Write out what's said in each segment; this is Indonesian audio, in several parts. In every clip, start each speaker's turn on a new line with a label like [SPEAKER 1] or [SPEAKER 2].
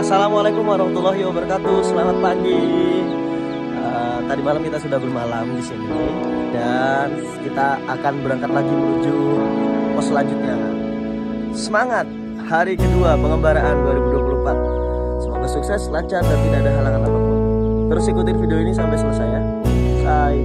[SPEAKER 1] Assalamualaikum warahmatullahi wabarakatuh. Selamat pagi. Tadi malam kita sudah bermalam di sini dan kita akan berangkat lagi menuju pos selanjutnya. Semangat hari kedua pengembaraan 2024. Semoga sukses, lancar dan tidak ada halangan apapun. Terus ikutin video ini sampai selesai ya. Bye.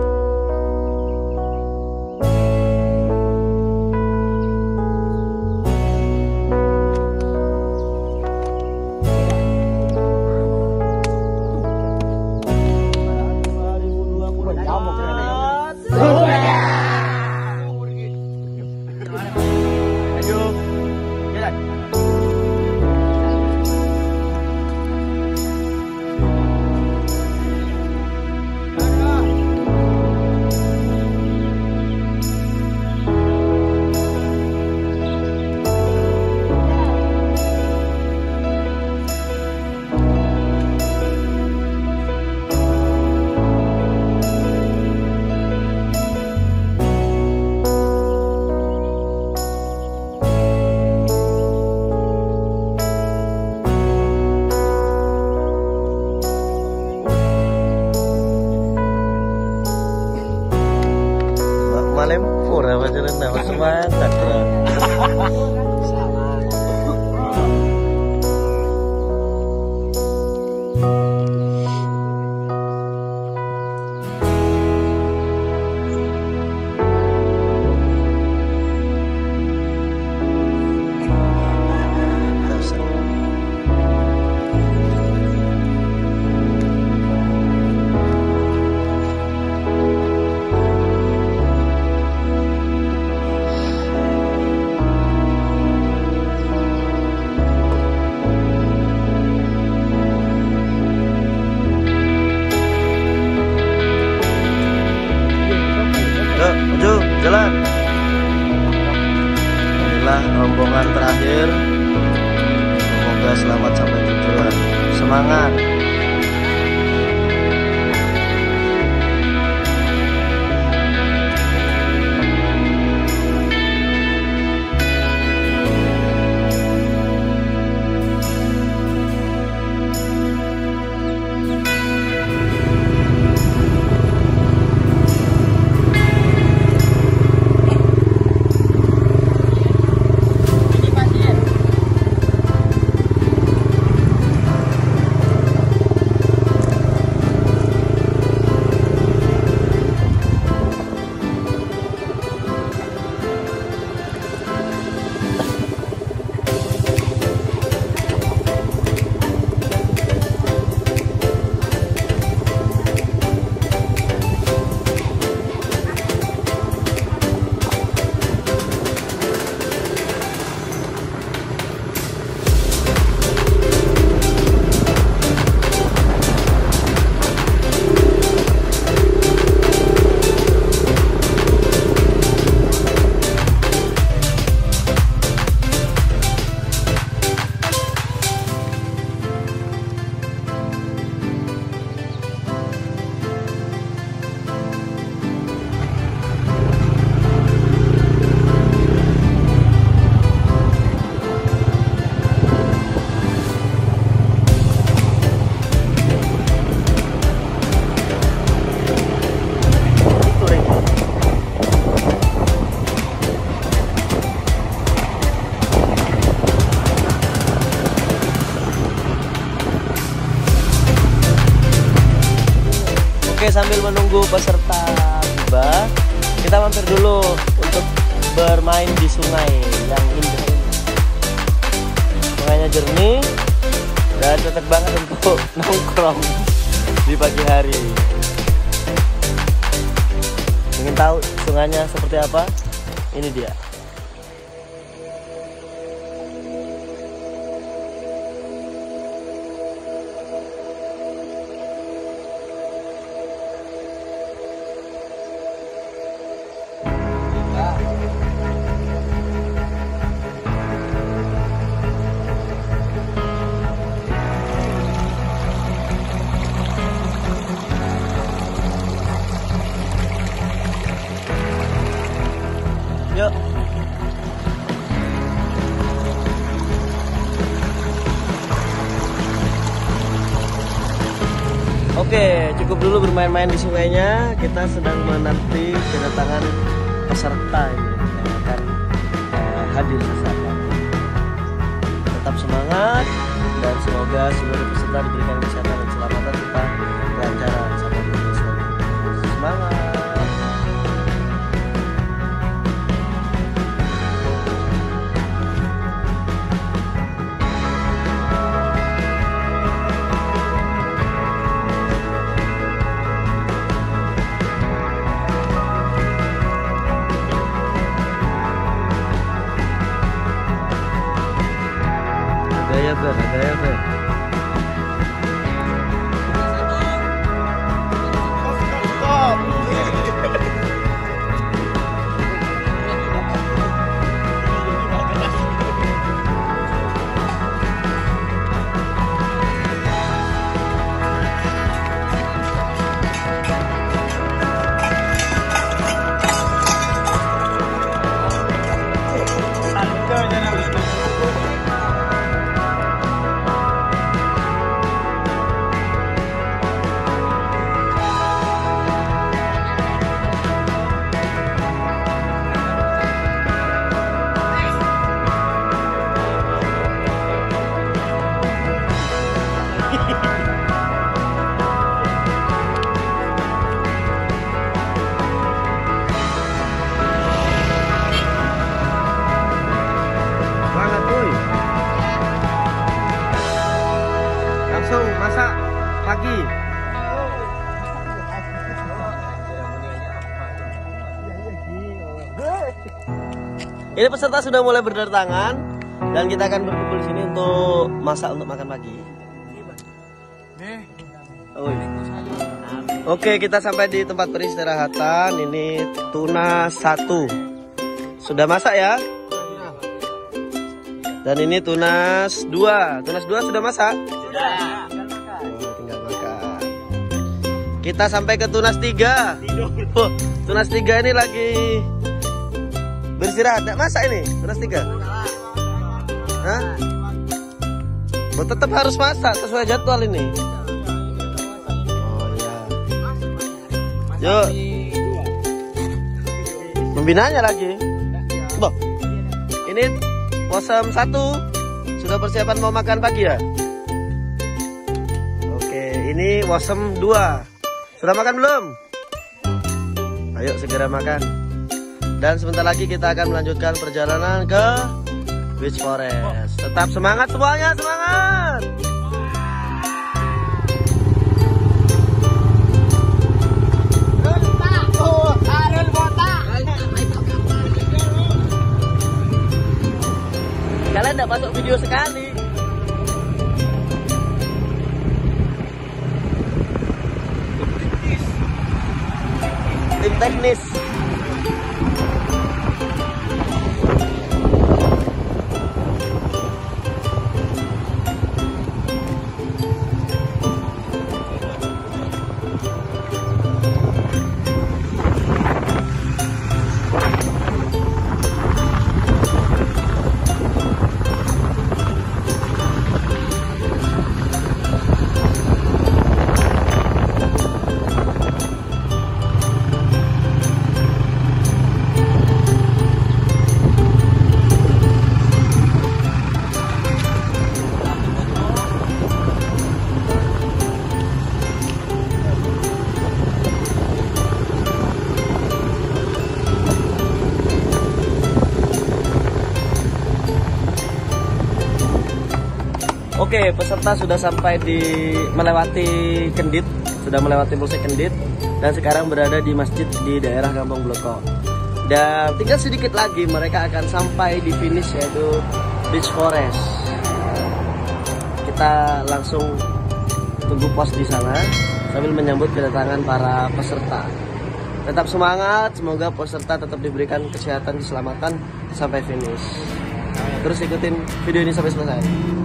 [SPEAKER 1] Lempur apa jalan nama semangat bro. Jalan. Inilah rombongan terakhir. Semoga selamat sampai tujuan. Semangat. Oke, sambil menunggu peserta tiba, kita mampir dulu untuk bermain di sungai yang indah ini. Sungainya jernih dan cocok banget untuk nongkrong di pagi hari. Ingin tahu sungainya seperti apa? Ini dia. Yuk. Oke, cukup dulu bermain-main di sungainya. Kita sedang menanti kedatangan peserta ini yang akan hadir di sana. Tetap semangat dan semoga seluruh peserta diberikan kesehatan dan keselamatan serta kelancaran sampai finish. Semangat. Gaya ber. Langsung masak pagi. Ini peserta sudah mulai berdatangan dan kita akan berkumpul di sini untuk masak untuk makan pagi. Oke, kita sampai di tempat peristirahatan. Ini tuna 1 sudah masak ya. Dan ini tunas 2. Tunas 2 sudah masak? Sudah. Oh, tinggal makan. Kita sampai ke tunas 3. Oh, tunas 3 ini lagi beristirahat. Tidak masak ini tunas 3? Hah? Oh, tetap harus masak sesuai jadwal ini. Oh iya. Yuk. Membinanya lagi. Boh. Ini Possum 1 sudah persiapan mau makan pagi ya? Oke, ini Possum 2 sudah makan belum? Ayo segera makan. Dan sebentar lagi kita akan melanjutkan perjalanan ke Beach Forest. Tetap semangat semuanya, semangat! Kalian tidak masuk video sekali. Tim teknis. Oke, peserta sudah sampai melewati Kendit, sudah melewati Polsek Kendit dan sekarang berada di masjid di daerah Kampung Bloko. Dan tinggal sedikit lagi mereka akan sampai di finish yaitu Beach Forest. Kita langsung tunggu pos di sana sambil menyambut kedatangan para peserta. Tetap semangat, semoga peserta tetap diberikan kesehatan, keselamatan sampai finish. Terus ikutin video ini sampai selesai.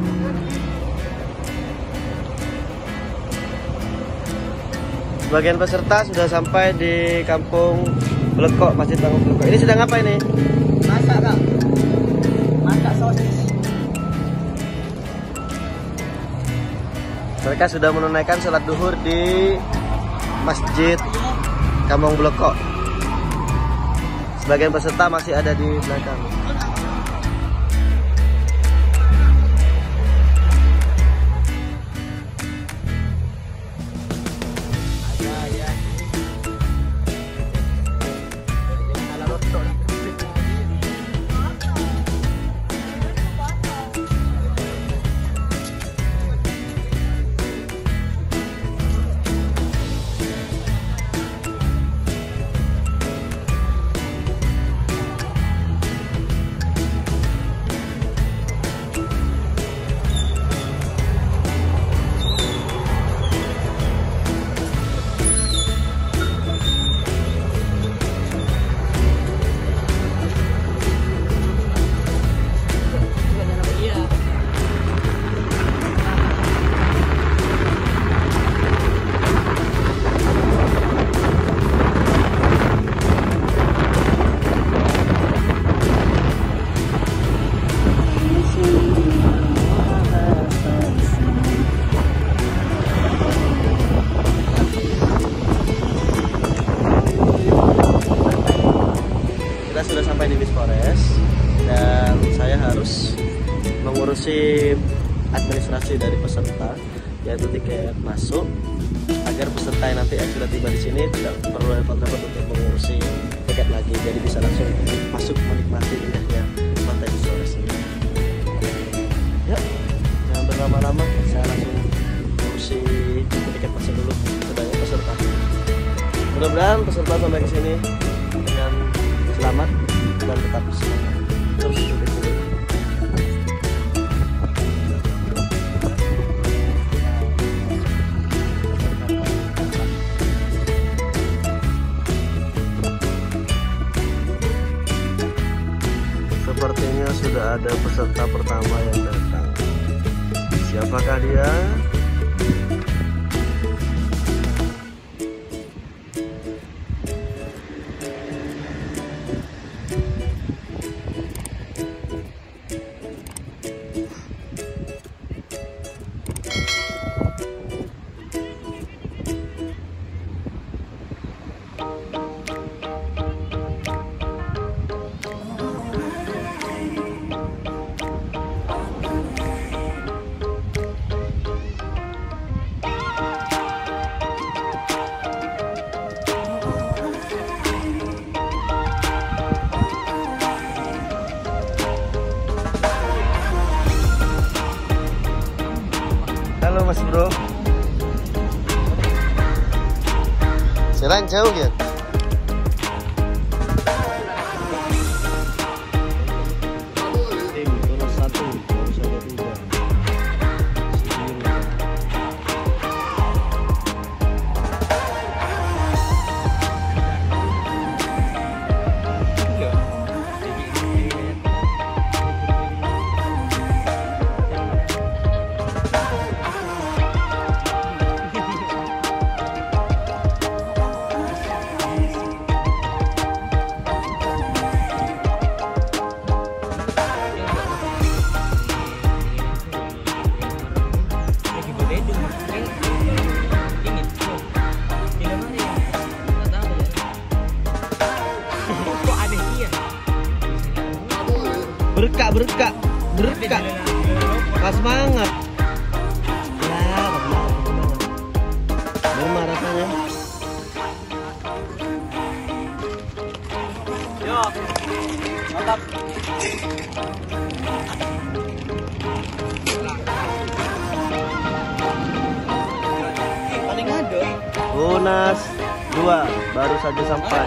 [SPEAKER 1] Sebagian peserta sudah sampai di Kampung Bleko, Masjid Kampung Bleko. Ini sedang apa ini? Masak, Kak. Masak sosis. Mereka Mereka sudah menunaikan sholat duhur di Masjid Kampung Bloko. Sebagian peserta masih ada di belakang. Sudah sampai di Bis Forest dan saya harus mengurusi administrasi dari peserta, yaitu tiket masuk, agar peserta yang nanti yang sudah tiba di sini tidak perlu repot-repot untuk mengurusi tiket lagi, jadi bisa langsung masuk menikmati indahnya pantai Bis Forest ini. Ya, jangan berlama-lama, saya langsung mengurusi tiket masuk dulu sebagai peserta. Mudah-mudahan peserta sampai ke sini dengan selamat dan tetap semangat. Terus dulu. Sepertinya sudah ada peserta pertama yang datang. Siapakah dia? Halo Mas Bro. Jalan jauh ya? Berkak. Pas banget. Ya, bermah rasanya. Yo, mantap. Paling ada. Tunas 2 baru saja sampai.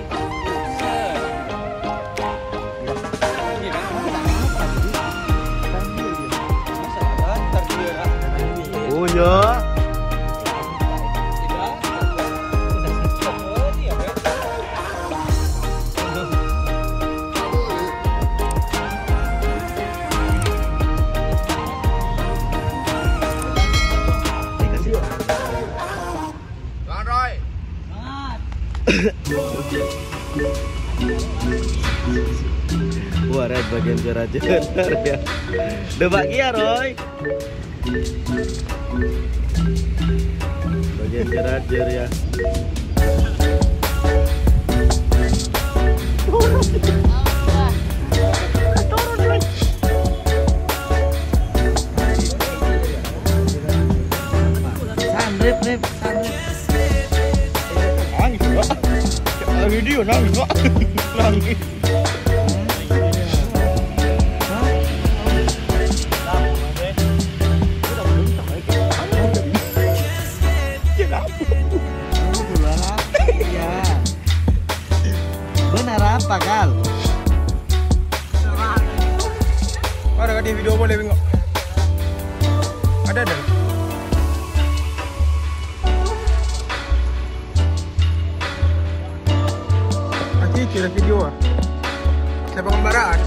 [SPEAKER 1] Ya. Wah, red bagian jera-jera ya. Udah bahagia, Roy. Bagian gerajer ya. Sandrip. Nangis Pak. Video nangis Pak. Nangis. Benar apa Kal?
[SPEAKER 2] Ada di video boleh tengok. Ada. Nanti kira video ah. Saya pengembaraan.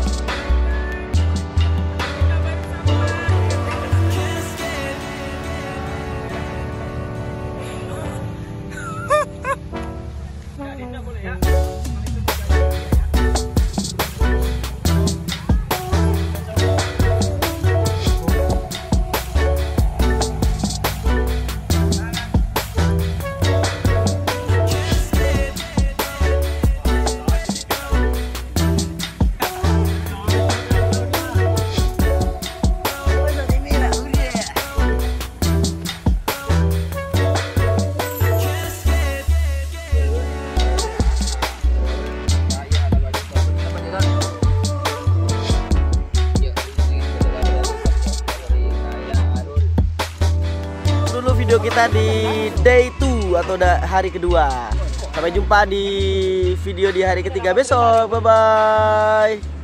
[SPEAKER 1] Dulu video kita di day 2 atau hari kedua. Sampai jumpa di video di hari ketiga besok. Bye bye.